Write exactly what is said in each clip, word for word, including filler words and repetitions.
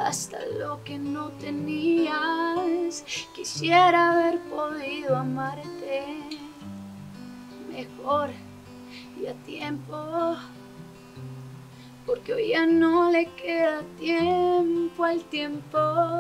hasta lo que no tenías. Quisiera haber podido amarte mejor y a tiempo, porque hoy ya no le queda tiempo al tiempo.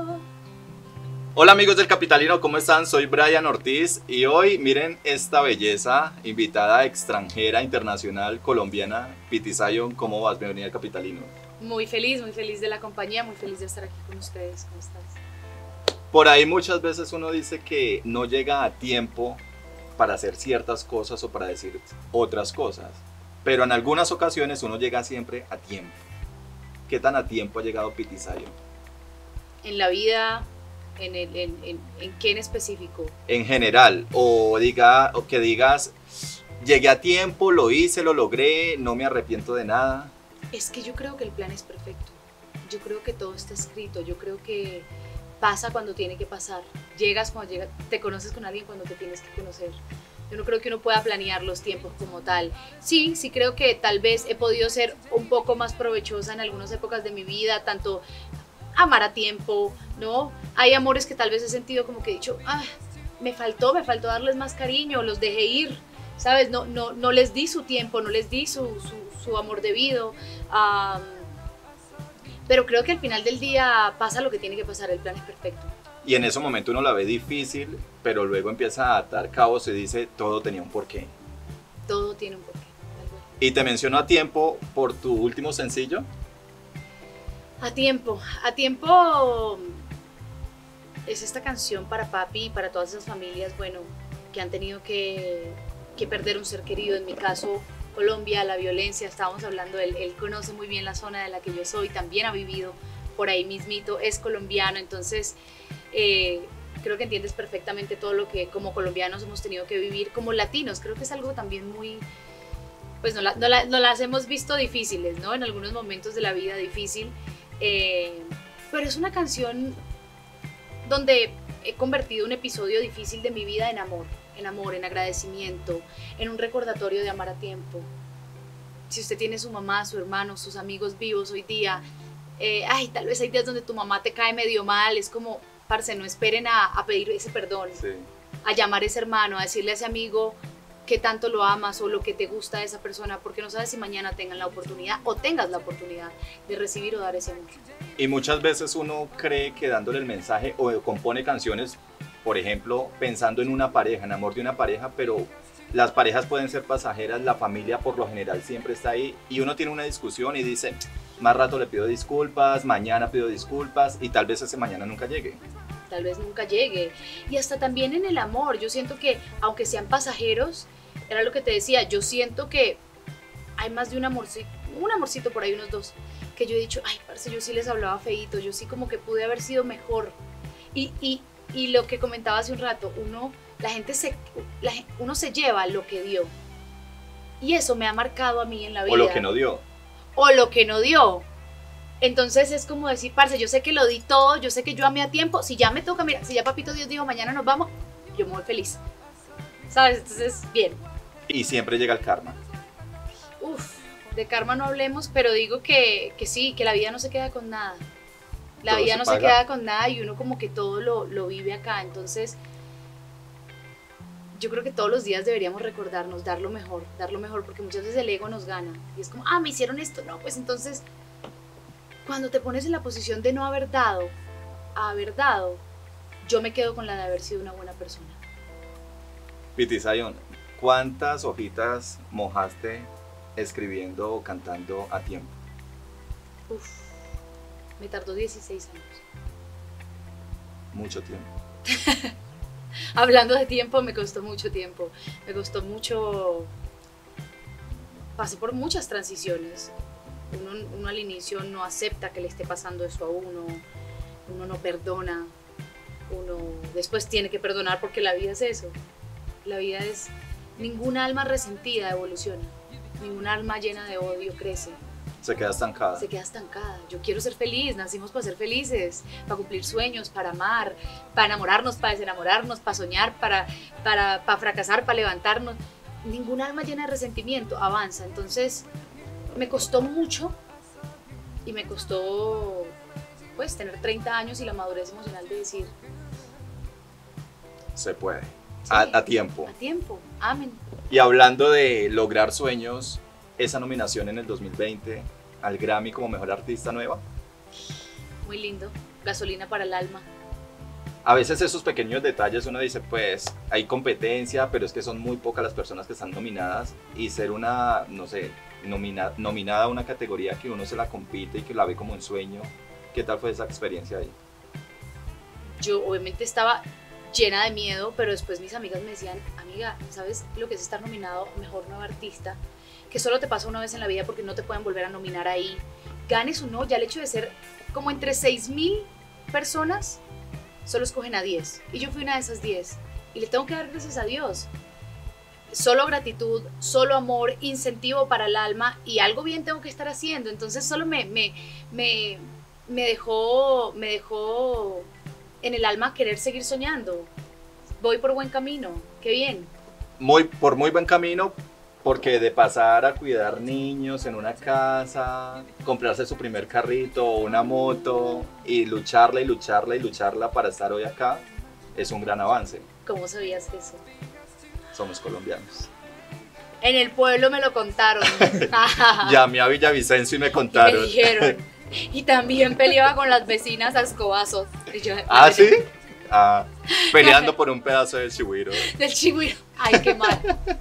Hola amigos del Capitalino, ¿cómo están? Soy Brian Ortiz y hoy miren esta belleza, invitada extranjera, internacional, colombiana, Piti Zion. ¿Cómo vas? Bienvenida al Capitalino. Muy feliz, muy feliz de la compañía, muy feliz de estar aquí con ustedes. ¿Cómo estás? Por ahí muchas veces uno dice que no llega a tiempo para hacer ciertas cosas o para decir otras cosas, pero en algunas ocasiones uno llega siempre a tiempo. ¿Qué tan a tiempo ha llegado Piti Zion? En la vida, en, el, en, en, en qué en específico. En general, o, diga, o que digas, llegué a tiempo, lo hice, lo logré, no me arrepiento de nada. Es que yo creo que el plan es perfecto, yo creo que todo está escrito, yo creo que pasa cuando tiene que pasar, llegas cuando llegas, te conoces con alguien cuando te tienes que conocer. Yo no creo que uno pueda planear los tiempos como tal. Sí, sí creo que tal vez he podido ser un poco más provechosa en algunas épocas de mi vida, tanto amar a tiempo, ¿no? Hay amores que tal vez he sentido como que he dicho, ah, me faltó, me faltó darles más cariño, los dejé ir, ¿sabes? No, no, no les di su tiempo, no les di su, su, su amor debido. Um, pero creo que al final del día pasa lo que tiene que pasar, el plan es perfecto. Y en ese momento uno la ve difícil, pero luego empieza a atar cabos y dice, todo tenía un porqué. Todo tiene un porqué. Y te menciono a tiempo por tu último sencillo. A tiempo, a tiempo es esta canción para papi y para todas esas familias, bueno, que han tenido que, que perder un ser querido. En mi caso, Colombia, la violencia, estábamos hablando, él, él conoce muy bien la zona de la que yo soy, también ha vivido por ahí mismito, es colombiano, entonces eh, creo que entiendes perfectamente todo lo que como colombianos hemos tenido que vivir, como latinos, creo que es algo también muy, pues no, la, no, la, no las hemos visto difíciles, ¿no? En algunos momentos de la vida difícil, eh, pero es una canción donde he convertido un episodio difícil de mi vida en amor. En amor, en agradecimiento, en un recordatorio de amar a tiempo. Si usted tiene su mamá, su hermano, sus amigos vivos hoy día, eh, ay, tal vez hay días donde tu mamá te cae medio mal, es como, parce, no esperen a, a pedir ese perdón, sí. A llamar a ese hermano, a decirle a ese amigo que tanto lo amas o lo que te gusta de esa persona, porque no sabes si mañana tengan la oportunidad o tengas la oportunidad de recibir o dar ese amor. Y muchas veces uno cree que dándole el mensaje o compone canciones, por ejemplo, pensando en una pareja, en amor de una pareja, pero las parejas pueden ser pasajeras, la familia por lo general siempre está ahí y uno tiene una discusión y dice, más rato le pido disculpas, mañana pido disculpas y tal vez ese mañana nunca llegue. Tal vez nunca llegue. Y hasta también en el amor, yo siento que aunque sean pasajeros, era lo que te decía, yo siento que hay más de un amorcito, un amorcito por ahí, unos dos, que yo he dicho, ay, parce, yo sí les hablaba feíto, yo sí como que pude haber sido mejor. Y, y Y lo que comentaba hace un rato, uno, la gente se, la, uno se lleva lo que dio. Y eso me ha marcado a mí en la vida. O lo que no dio. O lo que no dio. Entonces es como decir, parce, yo sé que lo di todo, yo sé que yo amé a tiempo. Si ya me toca, mira, si ya papito Dios dijo, mañana nos vamos, yo me voy feliz. ¿Sabes? Entonces, bien. Y siempre llega el karma. Uf, de karma no hablemos, pero digo que, que sí, que la vida no se queda con nada. La todo vida se no paga. Se queda con nada y uno como que todo lo, lo vive acá, entonces yo creo que todos los días deberíamos recordarnos, dar lo mejor, dar lo mejor, porque muchas veces el ego nos gana y es como, ah, me hicieron esto, no, pues entonces cuando te pones en la posición de no haber dado, a haber dado, yo me quedo con la de haber sido una buena persona. Piti Zion, ¿cuántas hojitas mojaste escribiendo o cantando a tiempo? Uf. Me tardó dieciséis años. Mucho tiempo. Hablando de tiempo, me costó mucho tiempo. Me costó mucho... Pasé por muchas transiciones. Uno, uno al inicio no acepta que le esté pasando eso a uno. Uno no perdona. Uno después tiene que perdonar porque la vida es eso. La vida es... Ninguna alma resentida evoluciona. Ninguna alma llena de odio crece. Se queda estancada. Se queda estancada. Yo quiero ser feliz, nacimos para ser felices, para cumplir sueños, para amar, para enamorarnos, para desenamorarnos, para soñar, para, para, para fracasar, para levantarnos. Ninguna alma llena de resentimiento avanza. Entonces me costó mucho y me costó pues tener treinta años y la madurez emocional de decir... Se puede, Sí, a, a tiempo. A tiempo, amén. Y hablando de lograr sueños, esa nominación en el dos mil veinte al Grammy como Mejor Artista Nueva. Muy lindo, gasolina para el alma. A veces esos pequeños detalles uno dice, pues hay competencia, pero es que son muy pocas las personas que están nominadas y ser una, no sé, nomina, nominada a una categoría que uno se la compite y que la ve como un sueño. ¿Qué tal fue esa experiencia ahí? Yo obviamente estaba llena de miedo, pero después mis amigas me decían, amiga, ¿sabes lo que es estar nominado a Mejor Nuevo Artista? Que solo te pasa una vez en la vida porque no te pueden volver a nominar ahí. Ganes o no, ya el hecho de ser como entre seis mil personas, solo escogen a diez. Y yo fui una de esas diez. Y le tengo que dar gracias a Dios. Solo gratitud, solo amor, incentivo para el alma y algo bien tengo que estar haciendo. Entonces solo me, me, me, me, dejó, me dejó en el alma querer seguir soñando. Voy por buen camino, qué bien. Muy, por muy buen camino, porque de pasar a cuidar niños en una casa, comprarse su primer carrito o una moto y lucharla y lucharla y lucharla para estar hoy acá, es un gran avance. ¿Cómo sabías eso? Somos colombianos. En el pueblo me lo contaron. Llamé a Villavicencio y me contaron. Me dijeron. Y también peleaba con las vecinas a escobazos. Y yo, ¿Ah, sí? Ah, peleando por un pedazo de chigüiro. Del chigüiro. Ay, qué mal.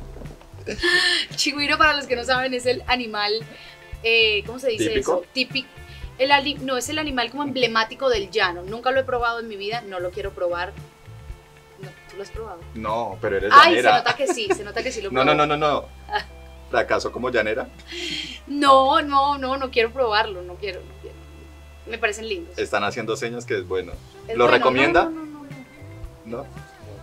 Chigüiro, para los que no saben, es el animal, eh, ¿cómo se dice ¿Típico? eso? Típico. El ali- no, es el animal como emblemático del llano. Nunca lo he probado en mi vida, no lo quiero probar. No, ¿tú lo has probado? No, pero eres Ay, llanera. se nota que sí, se nota que sí lo No, probó. no, no, no, no. ¿Fracaso como llanera? No, no, no, no quiero probarlo, no quiero, no quiero. Me parecen lindos. Están haciendo señas que es bueno. ¿Es ¿Lo bueno? recomienda? No, no, no, no, no. ¿No?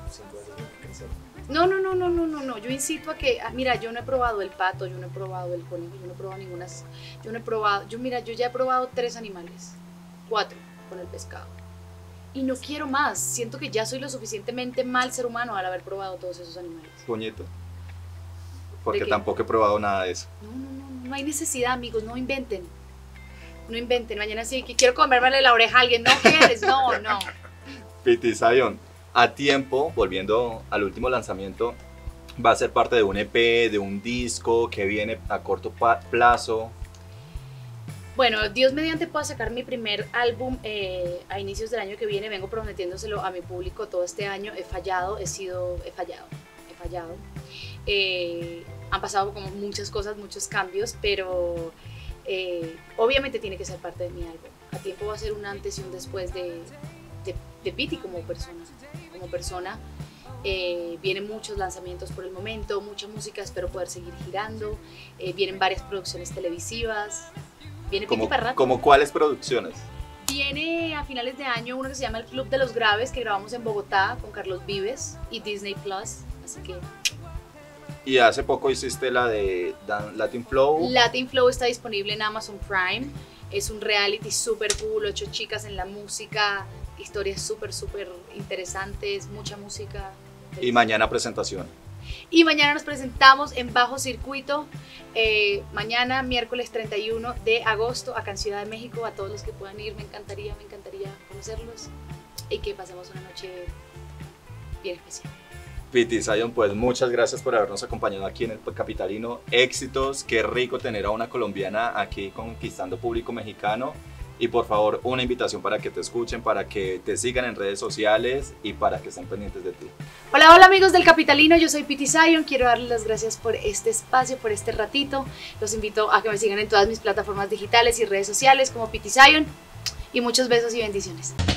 No, no, no, no, no, no, no. Yo incito a que, ah, mira, yo no he probado el pato, yo no he probado el conejo, yo no he probado ninguna, yo no he probado, yo mira, yo ya he probado tres animales, cuatro con el pescado. Y no quiero más, siento que ya soy lo suficientemente mal ser humano al haber probado todos esos animales. Puñito. Porque ¿De qué? tampoco he probado nada de eso. No, no, no, no hay necesidad, amigos, no inventen. No inventen, mañana sí, que quiero comérmele la oreja a alguien, no quieres, no, no. Pity Zion, a tiempo, volviendo al último lanzamiento, va a ser parte de un E P, de un disco que viene a corto pa- plazo. Bueno, Dios mediante pueda sacar mi primer álbum eh, a inicios del año que viene. Vengo prometiéndoselo a mi público todo este año. He fallado, he sido, he fallado, he fallado. Eh, han pasado como muchas cosas, muchos cambios, pero eh, obviamente tiene que ser parte de mi álbum. A tiempo va a ser un antes y un después de, de, de Pity como persona. Como persona. Eh, vienen muchos lanzamientos por el momento, mucha música, espero poder seguir girando. Eh, vienen varias producciones televisivas. Viene Pity Como, para rato. como cuáles producciones. Viene a finales de año uno que se llama El Club de los Graves, que grabamos en Bogotá con Carlos Vives y Disney Plus, así que... Y hace poco hiciste la de Dan- Latin Flow. Latin Flow está disponible en Amazon Prime, es un reality súper cool, ocho chicas en la música, historias súper, súper interesantes, mucha música. Y mañana presentación. Y mañana nos presentamos en Bajo Circuito, eh, mañana miércoles treinta y uno de agosto acá en Ciudad de México. A todos los que puedan ir, me encantaría, me encantaría conocerlos y que pasemos una noche bien especial. Pity Zion, pues muchas gracias por habernos acompañado aquí en el Capitalino. Éxitos, qué rico tener a una colombiana aquí conquistando público mexicano. Y por favor, una invitación para que te escuchen, para que te sigan en redes sociales y para que estén pendientes de ti. Hola, hola amigos del Capitalino, yo soy Pity Zion, quiero darles las gracias por este espacio, por este ratito. Los invito a que me sigan en todas mis plataformas digitales y redes sociales como Pity Zion y muchos besos y bendiciones.